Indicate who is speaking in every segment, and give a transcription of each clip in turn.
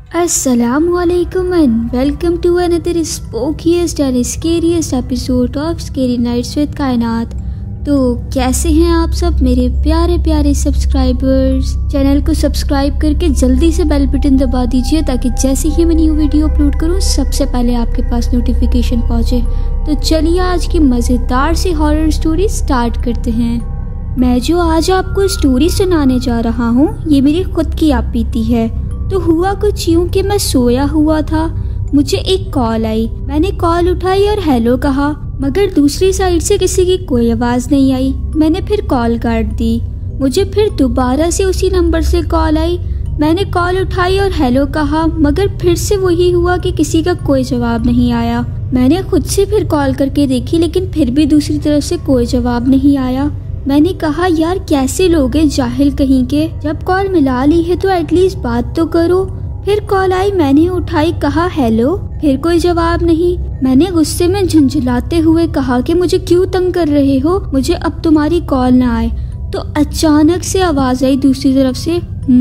Speaker 1: Assalamualaikum and welcome to another spookiest and scariest episode of Scary Nights with कायनात। तो कैसे हैं आप सब मेरे प्यारे प्यारे सब्सक्राइबर्स। चैनल को सब्सक्राइब करके जल्दी से बेल बटन दबा दीजिए ताकि जैसे ही मैं न्यू वीडियो अपलोड करूं सबसे पहले आपके पास नोटिफिकेशन पहुंचे। तो चलिए आज की मज़ेदार सी हॉरर स्टोरी स्टार्ट करते हैं। मैं जो आज आपको स्टोरी सुनाने जा रहा हूँ ये मेरी खुद की आप बीती है। तो हुआ कुछ यूँ कि मैं सोया हुआ था, मुझे एक कॉल आई। मैंने कॉल उठाई और हेलो कहा, मगर दूसरी साइड से किसी की कोई आवाज़ नहीं आई। मैंने फिर कॉल काट दी। मुझे फिर दोबारा से उसी नंबर से कॉल आई। मैंने कॉल उठाई और हेलो कहा, मगर फिर से वही हुआ कि किसी का कोई जवाब नहीं आया। मैंने खुद से फिर कॉल करके देखी लेकिन फिर भी दूसरी तरफ से कोई जवाब नहीं आया। मैंने कहा यार कैसे लोग हैं जाहिल कहीं के, जब कॉल मिला ली है तो एटलीस्ट बात तो करो। फिर कॉल आई, मैंने उठाई, कहा हेलो, फिर कोई जवाब नहीं। मैंने गुस्से में झुंझलाते हुए कहा कि मुझे क्यों तंग कर रहे हो, मुझे अब तुम्हारी कॉल ना आए। तो अचानक से आवाज आई दूसरी तरफ से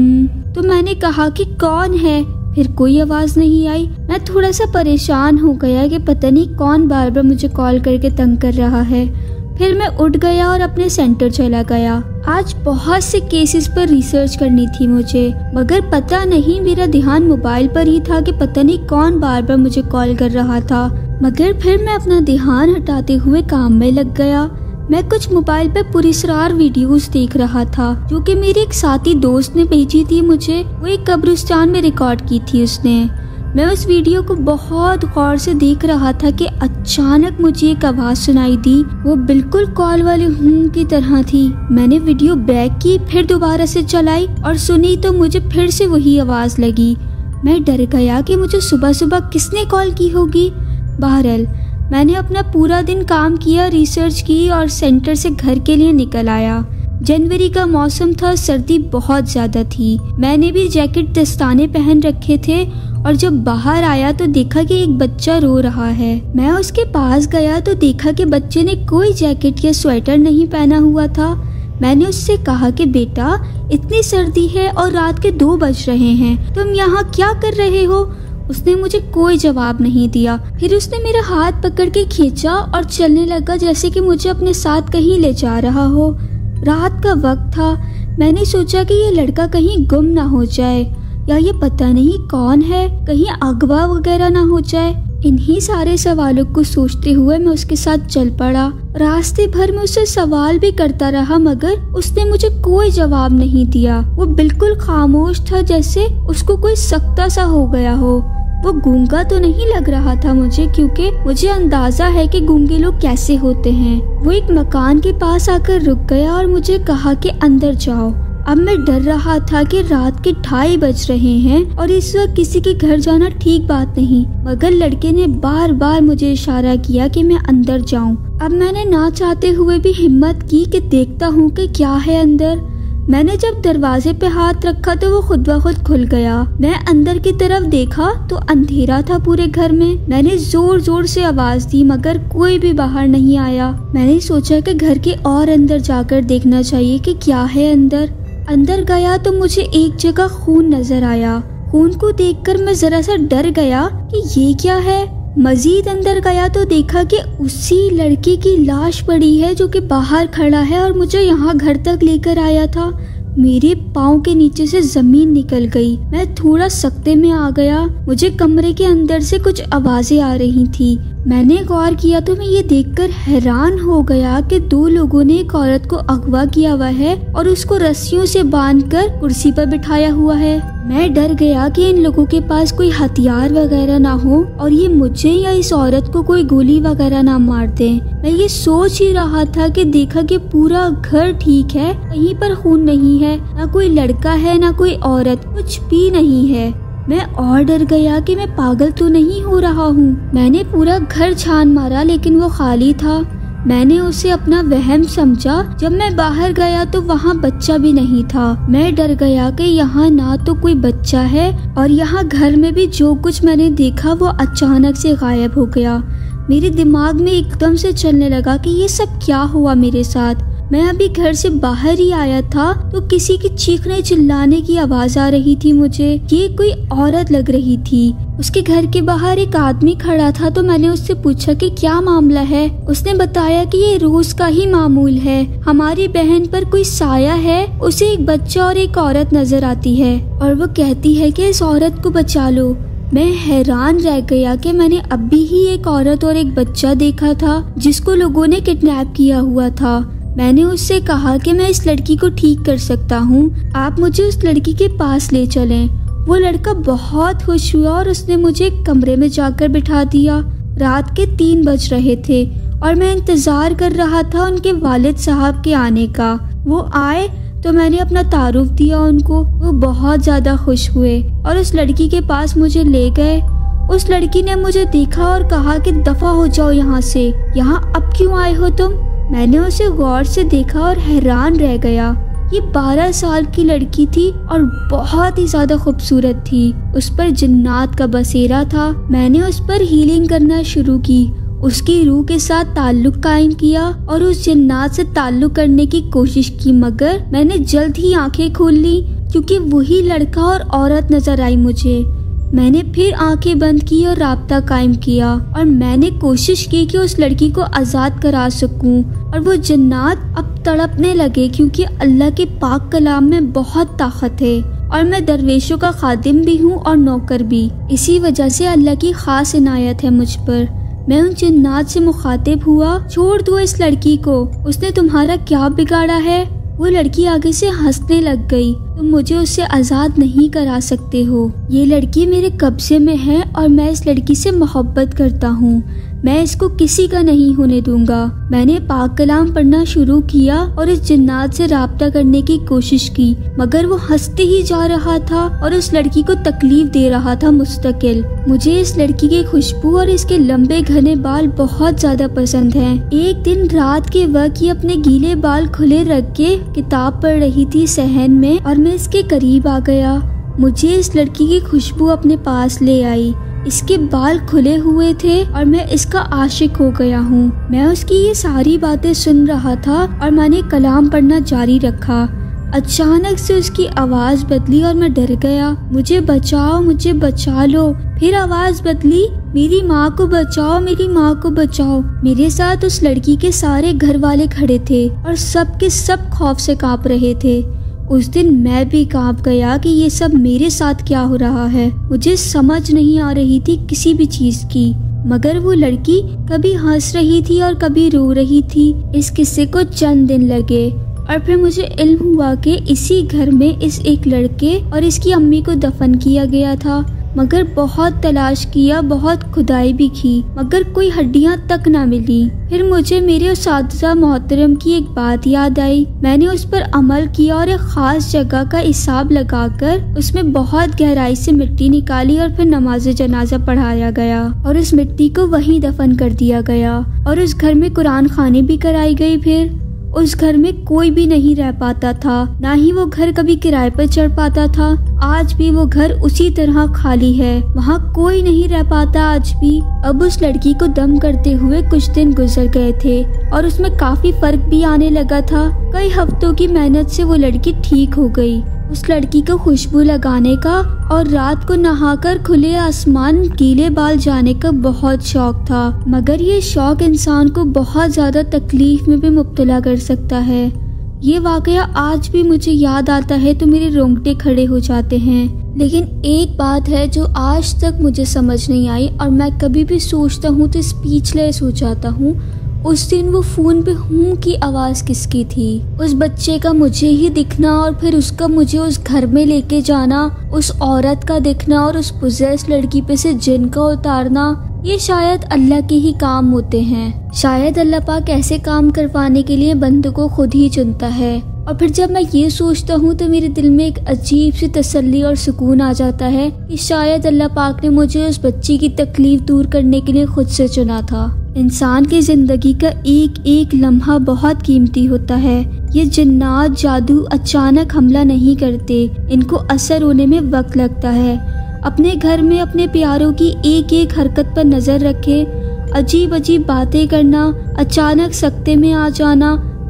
Speaker 1: तो मैंने कहा कि कौन है, फिर कोई आवाज नहीं आई। मैं थोड़ा सा परेशान हो गया कि पता नहीं कौन बार बार मुझे कॉल करके तंग कर रहा है। फिर मैं उठ गया और अपने सेंटर चला गया। आज बहुत से केसेस पर रिसर्च करनी थी मुझे, मगर पता नहीं मेरा ध्यान मोबाइल पर ही था कि पता नहीं कौन बार बार मुझे कॉल कर रहा था। मगर फिर मैं अपना ध्यान हटाते हुए काम में लग गया। मैं कुछ मोबाइल पे पुरस्कार वीडियोस देख रहा था जो कि मेरे एक साथी दोस्त ने भेजी थी मुझे। वो एक कब्रिस्तान में रिकॉर्ड की थी उसने। मैं उस वीडियो को बहुत गौर से देख रहा था कि अचानक मुझे एक आवाज़ सुनाई दी। वो बिल्कुल कॉल वाले की तरह थी। मैंने वीडियो बैक की, फिर दोबारा से चलाई और सुनी तो मुझे फिर से वही आवाज़ लगी। मैं डर गया कि मुझे सुबह सुबह किसने कॉल की होगी। बहरहाल मैंने अपना पूरा दिन काम किया, रिसर्च की और सेंटर से घर के लिए निकल आया। जनवरी का मौसम था, सर्दी बहुत ज़्यादा थी। मैंने भी जैकेट दस्ताने पहन रखे थे और जब बाहर आया तो देखा कि एक बच्चा रो रहा है। मैं उसके पास गया तो देखा कि बच्चे ने कोई जैकेट या स्वेटर नहीं पहना हुआ था। मैंने उससे कहा कि बेटा इतनी सर्दी है और रात के 2 बज रहे हैं, तुम यहाँ क्या कर रहे हो। उसने मुझे कोई जवाब नहीं दिया। फिर उसने मेरा हाथ पकड़ के खींचा और चलने लगा जैसे कि मुझे अपने साथ कहीं ले जा रहा हो। रात का वक्त था। मैंने सोचा कि ये लड़का कहीं गुम ना हो जाए या ये पता नहीं कौन है, कहीं अगवा वगैरह ना हो जाए। इन्हीं सारे सवालों को सोचते हुए मैं उसके साथ चल पड़ा। रास्ते भर में उससे सवाल भी करता रहा मगर उसने मुझे कोई जवाब नहीं दिया। वो बिल्कुल खामोश था, जैसे उसको कोई सकता सा हो गया हो। वो गूंगा तो नहीं लग रहा था मुझे, क्योंकि मुझे अंदाजा है कि गूंगे लोग कैसे होते हैं। वो एक मकान के पास आकर रुक गया और मुझे कहा कि अंदर जाओ। अब मैं डर रहा था कि रात के 2:30 बज रहे हैं और इस वक्त किसी के घर जाना ठीक बात नहीं, मगर लड़के ने बार बार मुझे इशारा किया कि मैं अंदर जाऊं। अब मैंने ना चाहते हुए भी हिम्मत की कि देखता हूं कि क्या है अंदर। मैंने जब दरवाजे पे हाथ रखा तो वो खुद ब खुद खुल गया। मैं अंदर की तरफ देखा तो अंधेरा था पूरे घर में। मैंने जोर जोर से आवाज दी मगर कोई भी बाहर नहीं आया। मैंने सोचा कि घर के और अंदर जाकर देखना चाहिए कि क्या है अंदर। अंदर गया तो मुझे एक जगह खून नजर आया। खून को देखकर मैं जरा सा डर गया कि ये क्या है। मजीद अंदर गया तो देखा कि उसी लड़के की लाश पड़ी है जो कि बाहर खड़ा है और मुझे यहाँ घर तक लेकर आया था। मेरे पाँव के नीचे से जमीन निकल गई। मैं थोड़ा सकते में आ गया। मुझे कमरे के अंदर से कुछ आवाजें आ रही थी। मैंने गौर किया तो मैं ये देखकर हैरान हो गया कि 2 लोगों ने एक औरत को अगवा किया हुआ है और उसको रस्सियों से बांधकर कुर्सी पर बिठाया हुआ है। मैं डर गया कि इन लोगों के पास कोई हथियार वगैरह ना हो और ये मुझे या इस औरत को कोई गोली वगैरह ना मार दें। मैं ये सोच ही रहा था कि देखा कि पूरा घर ठीक है, कहीं पर खून नहीं है, ना कोई लड़का है ना कोई औरत, कुछ भी नहीं है। मैं और डर गया कि मैं पागल तो नहीं हो रहा हूँ। मैंने पूरा घर छान मारा लेकिन वो खाली था। मैंने उसे अपना वहम समझा। जब मैं बाहर गया तो वहाँ बच्चा भी नहीं था। मैं डर गया कि यहाँ ना तो कोई बच्चा है और यहाँ घर में भी जो कुछ मैंने देखा वो अचानक से गायब हो गया। मेरे दिमाग में एकदम से चलने लगा कि ये सब क्या हुआ मेरे साथ। मैं अभी घर से बाहर ही आया था तो किसी की चीखने चिल्लाने की आवाज आ रही थी मुझे। ये कोई औरत लग रही थी। उसके घर के बाहर एक आदमी खड़ा था तो मैंने उससे पूछा कि क्या मामला है। उसने बताया कि ये रोज का ही मामूल है, हमारी बहन पर कोई साया है, उसे एक बच्चा और एक औरत नजर आती है और वो कहती है कि इस औरत को बचा लो। मैं हैरान रह गया कि मैंने अभी ही एक औरत और एक बच्चा देखा था जिसको लोगों ने किडनैप किया हुआ था। मैंने उससे कहा कि मैं इस लड़की को ठीक कर सकता हूँ, आप मुझे उस लड़की के पास ले चलें। वो लड़का बहुत खुश हुआ और उसने मुझे एक कमरे में जाकर बिठा दिया। रात के 3 बज रहे थे और मैं इंतजार कर रहा था उनके वालिद साहब के आने का। वो आए तो मैंने अपना तारुफ दिया उनको। वो बहुत ज्यादा खुश हुए और उस लड़की के पास मुझे ले गए। उस लड़की ने मुझे देखा और कहा कि दफा हो जाओ यहाँ से, यहाँ अब क्यों आए हो तुम। मैंने उसे गौर से देखा और हैरान रह गया। ये 12 साल की लड़की थी और बहुत ही ज्यादा खूबसूरत थी। उस पर जिन्नात का बसेरा था। मैंने उस पर हीलिंग करना शुरू की, उसकी रूह के साथ ताल्लुक कायम किया और उस जिन्नात से ताल्लुक करने की कोशिश की, मगर मैंने जल्द ही आंखें खोल ली क्योंकि वही लड़का और औरत नजर आई मुझे। मैंने फिर आंखें बंद की और राब्ता कायम किया और मैंने कोशिश की कि उस लड़की को आज़ाद करा सकूं और वो जिन्नात अब तड़पने लगे क्योंकि अल्लाह के पाक कलाम में बहुत ताकत है और मैं दरवेशों का खादिम भी हूँ और नौकर भी। इसी वजह से अल्लाह की खास इनायत है मुझ पर। मैं उन जिन्नात से मुखातिब हुआ, छोड़ दो इस लड़की को, उसने तुम्हारा क्या बिगाड़ा है। वो लड़की आगे से हंसने लग गई। तुम मुझे उससे आज़ाद नहीं करा सकते हो। ये लड़की मेरे कब्जे में है और मैं इस लड़की से मोहब्बत करता हूँ। मैं इसको किसी का नहीं होने दूंगा। मैंने पाक कलाम पढ़ना शुरू किया और इस जिन्नात से राब्ता करने की कोशिश की, मगर वो हंसते ही जा रहा था और उस लड़की को तकलीफ दे रहा था मुस्तकिल। मुझे इस लड़की की खुशबू और इसके लंबे घने बाल बहुत ज्यादा पसंद हैं। एक दिन रात के वक्त ये अपने गीले बाल खुले रख के किताब पढ़ रही थी सहन में और मैं इसके करीब आ गया। मुझे इस लड़की की खुशबू अपने पास ले आई। इसके बाल खुले हुए थे और मैं इसका आशिक हो गया हूँ। मैं उसकी ये सारी बातें सुन रहा था और मैंने कलाम पढ़ना जारी रखा। अचानक से उसकी आवाज बदली और मैं डर गया। मुझे बचाओ, मुझे बचा लो। फिर आवाज बदली, मेरी माँ को बचाओ, मेरी माँ को बचाओ। मेरे साथ उस लड़की के सारे घर वाले खड़े थे और सब के सब खौफ से कांप रहे थे। उस दिन मैं भी कांप गया कि ये सब मेरे साथ क्या हो रहा है। मुझे समझ नहीं आ रही थी किसी भी चीज की, मगर वो लड़की कभी हंस रही थी और कभी रो रही थी। इस किस्से को चंद दिन लगे और फिर मुझे इल्म हुआ कि इसी घर में इस एक लड़के और इसकी अम्मी को दफन किया गया था। मगर बहुत तलाश किया, बहुत खुदाई भी की, मगर कोई हड्डियां तक ना मिली। फिर मुझे मेरे उस्ताद मोहतरम की एक बात याद आई। मैंने उस पर अमल किया और एक खास जगह का हिसाब लगाकर उसमें बहुत गहराई से मिट्टी निकाली और फिर नमाज जनाजा पढ़ाया गया और उस मिट्टी को वहीं दफन कर दिया गया और उस घर में कुरान खानी भी कराई गई। फिर उस घर में कोई भी नहीं रह पाता था, ना ही वो घर कभी किराए पर चढ़ पाता था। आज भी वो घर उसी तरह खाली है, वहाँ कोई नहीं रह पाता आज भी। अब उस लड़की को दम करते हुए कुछ दिन गुजर गए थे और उसमें काफी फर्क भी आने लगा था। कई हफ्तों की मेहनत से वो लड़की ठीक हो गई। उस लड़की को खुशबू लगाने का और रात को नहाकर खुले आसमान गीले बाल जाने का बहुत शौक था, मगर ये शौक इंसान को बहुत ज्यादा तकलीफ में भी मुब्तला कर सकता है। ये वाकया आज भी मुझे याद आता है तो मेरे रोंगटे खड़े हो जाते हैं। लेकिन एक बात है जो आज तक मुझे समझ नहीं आई और मैं कभी भी सोचता हूँ तो स्पीचलेस हो जाता हूँ। उस दिन वो फोन पे हूँ की आवाज किसकी थी? उस बच्चे का मुझे ही दिखना और फिर उसका मुझे उस घर में लेके जाना, उस औरत का दिखना और उस पुजेस लड़की पे से जिन का उतारना, ये शायद अल्लाह के ही काम होते हैं। शायद अल्लाह पाक ऐसे काम करवाने के लिए बंदों को खुद ही चुनता है। और फिर जब मैं ये सोचता हूँ तो मेरे दिल में एक अजीब सी तसल्ली और सुकून आ जाता है कि शायद अल्लाह पाक ने मुझे उस बच्ची की तकलीफ दूर करने के लिए खुद से चुना था। इंसान की जिंदगी का एक एक लम्हा बहुत कीमती होता है। ये जिन्नात जादू अचानक हमला नहीं करते, इनको असर होने में वक्त लगता है। अपने घर में अपने प्यारों की एक एक हरकत पर नजर रखे, अजीब अजीब बातें करना, अचानक सख्ते में आ जाना,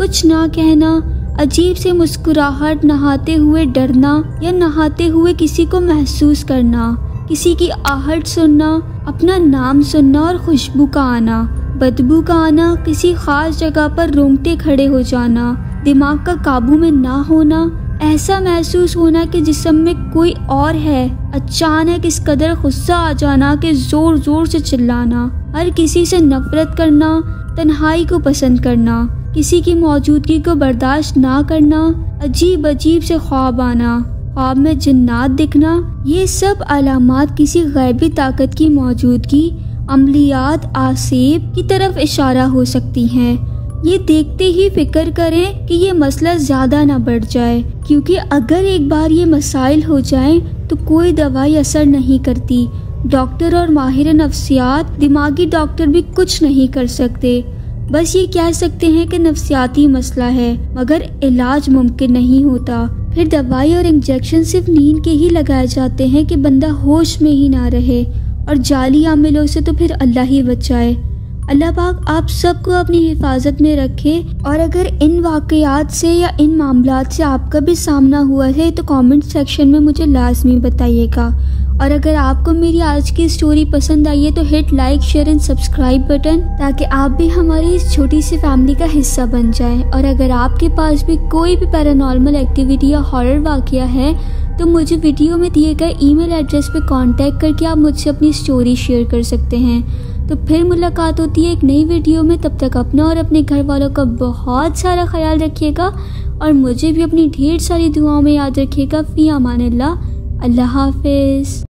Speaker 1: कुछ ना कहना, अजीब से मुस्कुराहट, नहाते हुए डरना या नहाते हुए किसी को महसूस करना, किसी की आहट सुनना, अपना नाम सुनना और खुशबू का आना, बदबू का आना, किसी खास जगह पर रोंगटे खड़े हो जाना, दिमाग का काबू में ना होना, ऐसा महसूस होना कि जिस्म में कोई और है, अचानक इस कदर गुस्सा आ जाना कि जोर जोर से चिल्लाना, हर किसी से नफरत करना, तन्हाई को पसंद करना, किसी की मौजूदगी को बर्दाश्त ना करना, अजीब अजीब से ख्वाब आना, ख्वाब में जिन्नात दिखना, ये सब अलामात किसी गैबी ताकत की मौजूदगी, अमलियात आसेब की तरफ इशारा हो सकती हैं। ये देखते ही फिक्र करें कि ये मसला ज़्यादा ना बढ़ जाए, क्योंकि अगर एक बार ये मसाइल हो जाएं तो कोई दवाई असर नहीं करती। डॉक्टर और माहिर नफ्सियात, दिमागी डॉक्टर भी कुछ नहीं कर सकते। बस ये कह सकते हैं कि नफ्सियाती मसला है, मगर इलाज मुमकिन नहीं होता। फिर दवाई और इंजेक्शन सिर्फ नींद के ही लगाए जाते हैं कि बंदा होश में ही ना रहे, और जाली आमिलों से तो फिर अल्लाह ही बचाए। अल्लाह पाक आप सबको अपनी हिफाजत में रखे। और अगर इन वाक़यात से या इन मामलात से आपका भी सामना हुआ है तो कमेंट सेक्शन में मुझे लाजमी बताइएगा। और अगर आपको मेरी आज की स्टोरी पसंद आई है तो hit like, share and subscribe button, ताकि आप भी हमारी इस छोटी सी फैमिली का हिस्सा बन जाएं। और अगर आपके पास भी कोई भी पैरानॉर्मल एक्टिविटी या हॉरर वाक़या है तो मुझे वीडियो में दिए गए ईमेल एड्रेस पे कांटेक्ट करके आप मुझसे अपनी स्टोरी शेयर कर सकते हैं। तो फिर मुलाकात होती है एक नई वीडियो में। तब तक अपना और अपने घर वालों का बहुत सारा ख्याल रखिएगा और मुझे भी अपनी ढेर सारी दुआओं में याद रखिएगा। फ़ी अमानिल्लाह। अल्लाह हाफिज़।